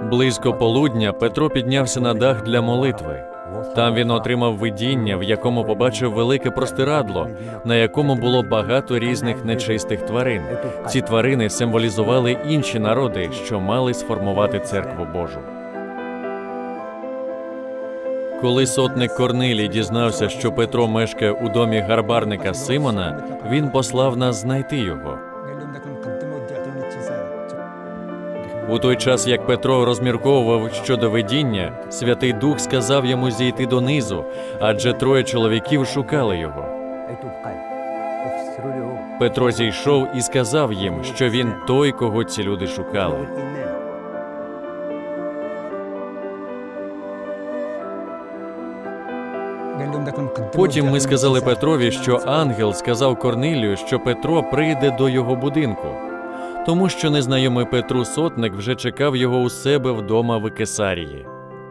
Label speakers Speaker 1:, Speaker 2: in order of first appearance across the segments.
Speaker 1: Близько полудня Петро піднявся на дах для молитви. Там він отримав видіння, в якому побачив велике простирадло, на якому було багато різних нечистих тварин. Ці тварини символізували інші народи, що мали сформувати церкву Божу. Коли сотник Корнилій дізнався, що Петро мешкає у домі гарбарника Симона, він послав нас знайти його. У той час, як Петро розмірковував щодо видіння, Святий Дух сказав йому зійти донизу, адже 3 чоловіків шукали його. Петро зійшов і сказав їм, що він той, кого ці люди шукали. Потім ми сказали Петрові, що ангел сказав Корнилію, що Петро прийде до його будинку, тому що незнайомий Петру сотник вже чекав його у себе вдома в Кесарії.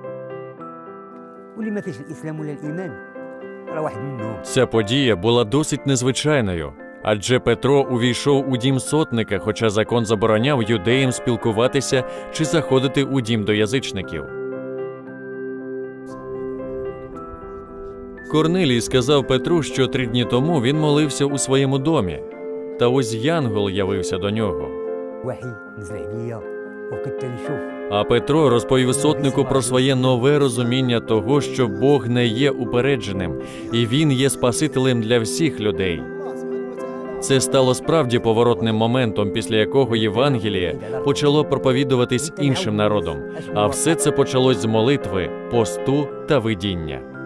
Speaker 1: Ця подія була досить незвичайною, адже Петро увійшов у дім сотника, хоча закон забороняв юдеям спілкуватися чи заходити у дім до язичників. Корнилій сказав Петру, що 3 дні тому він молився у своєму домі, та ось янгол явився до нього. А Петро розповів сотнику про своє нове розуміння того, що Бог не є упередженим, і Він є Спасителем для всіх людей. Це стало справді поворотним моментом, після якого Євангеліє почало проповідуватись іншим народам, а все це почалось з молитви, посту та видіння.